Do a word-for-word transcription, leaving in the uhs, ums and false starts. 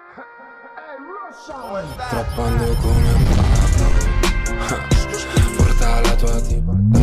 Trappando come un pazzo. Porta la tua tipa